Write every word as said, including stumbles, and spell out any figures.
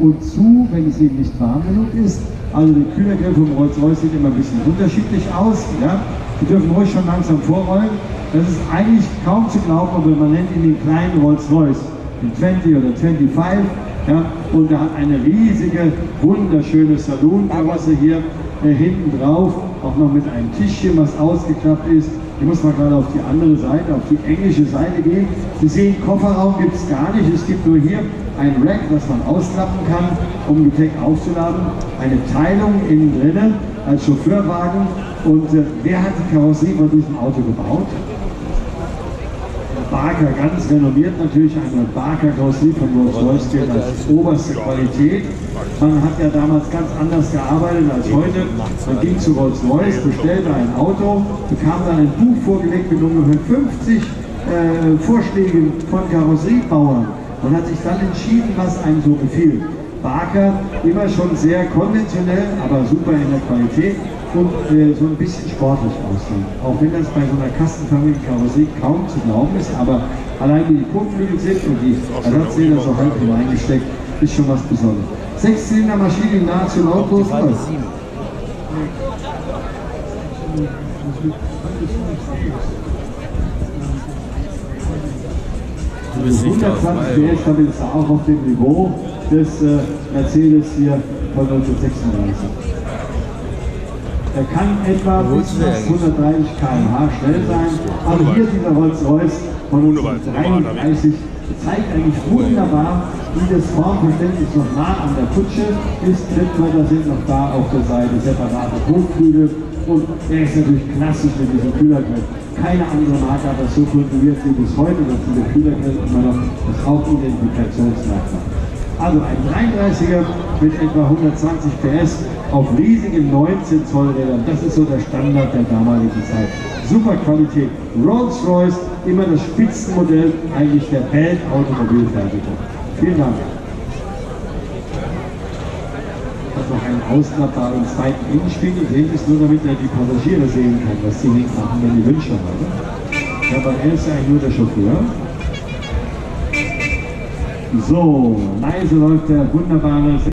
und zu, wenn es eben nicht warm genug ist. Also der Kühlergrill vom Rolls-Royce sieht immer ein bisschen unterschiedlich aus. Ja? Wir dürfen ruhig schon langsam vorrollen. Das ist eigentlich kaum zu glauben, aber man nennt ihn den kleinen Rolls-Royce, den zwanzig oder fünfundzwanzig. Ja? Und er hat eine riesige, wunderschöne Saloon-Karosse hier äh, hinten drauf, auch noch mit einem Tischchen, was ausgeklappt ist. Hier muss man gerade auf die andere Seite, auf die englische Seite gehen. Sie sehen, Kofferraum gibt es gar nicht. Es gibt nur hier ein Rack, das man ausklappen kann, um Gepäck aufzuladen. Eine Teilung innen drinnen als Chauffeurwagen. Und äh, wer hat die Karosserie von diesem Auto gebaut? Barker, ganz renommiert natürlich, eine Barker-Karosserie von Rolls-Royce gilt als oberste Qualität. Man hat ja damals ganz anders gearbeitet als heute. Man ging zu Rolls-Royce, bestellte ein Auto, bekam dann ein Buch vorgelegt mit ungefähr fünfzig äh, Vorschlägen von Karosseriebauern und hat sich dann entschieden, was einem so gefiel. Barker, immer schon sehr konventionell, aber super in der Qualität und äh, so ein bisschen sportlich aussehen. Auch wenn das bei so einer kastenförmigen Karosserie kaum zu glauben ist, aber allein wie die Kotflügel sind und die Ersatzräder so halb hineingesteckt, ist schon was Besonderes. Sechszylinder-Maschine, die nahezu lautlos läuft. hundertzwanzig P S, damit ist er auch auf dem Niveau des äh, Mercedes hier von neunzehnhundertsechsunddreißig. Er kann etwa bis hundertdreißig Kilometer pro Stunde schnell sein, aber hier dieser Rolls-Royce von neunzehnhundertdreiunddreißig zeigt eigentlich wunderbar, wie das Formverständnis noch nah an der Kutsche ist. Trittbretter sind noch da auf der Seite, separate Kotflügel und er ist natürlich klassisch mit diesem Kühlergrill. Keine andere Marke hat das so kultiviert wie bis heute, dass dieser Kühlergrill immer noch das Hauptidentifikationsmerkmal. Also ein dreiunddreißiger mit etwa hundertzwanzig P S auf riesigen neunzehn Zoll Rädern. Das ist so der Standard der damaligen Zeit. Super Qualität. Rolls-Royce, immer das Spitzenmodell eigentlich der Weltautomobilfertigung. Vielen Dank. Hat noch einen ausklappbaren zweiten Innenspiegel. Sehen Sie es nur, damit er die Passagiere sehen kann, was sie nicht machen, wenn die Wünsche haben. Ja, aber er ist ja eigentlich nur der Chauffeur. So, leise läuft der wunderbare